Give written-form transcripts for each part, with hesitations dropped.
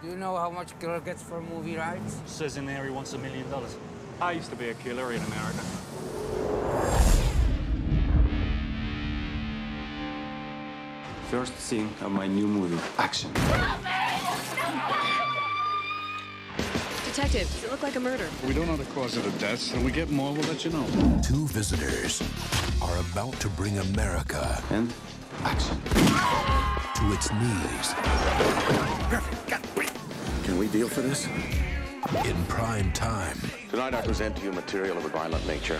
Do you know how much a killer gets for movie rights? Says in there he wants $1 million. I used to be a killer in America. First scene of my new movie, action. Detective, does it look like a murder? We don't know the cause of the deaths, and we get more, we'll let you know. Two visitors are about to bring America And action. to its knees. Can we deal for this? In prime time. Tonight I present to you material of a violent nature.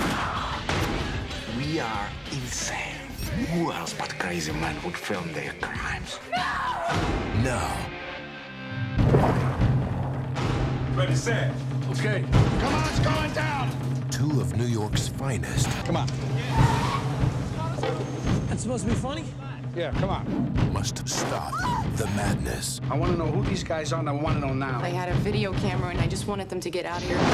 We are insane. Who else but crazy men would film their crimes? Now, Ready, set. Okay. Come on, it's going down! two of New York's finest Come on. That's supposed to be funny? Yeah, come on. must stop the madness. I want to know who these guys are, and I want to know now. I had a video camera and I just wanted them to get out of here.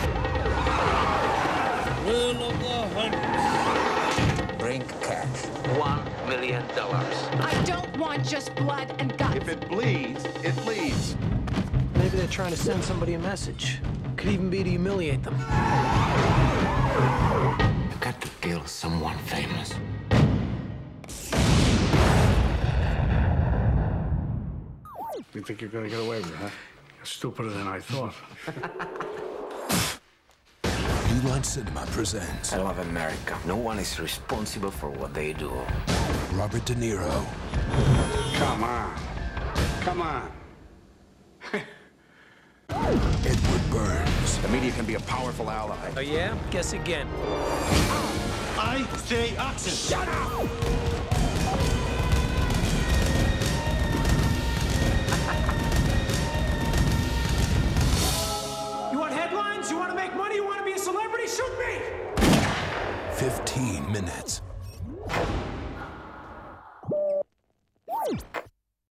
Rule of the hundred. Bring cash. $1 million. I don't want just blood and guts. If it bleeds, it leads. Maybe they're trying to send somebody a message. Could even be to humiliate them. You got to kill someone famous. You think you're going to get away with it, huh? You're stupider than I thought. New Line Cinema presents I love America. No one is responsible for what they do. Robert De Niro, Come on. Come on. Edward Burns, The media can be a powerful ally. Oh, yeah? Guess again. I say action. Shut up! You want headlines? You want to make money? You want to be a celebrity? Shoot me! 15 minutes.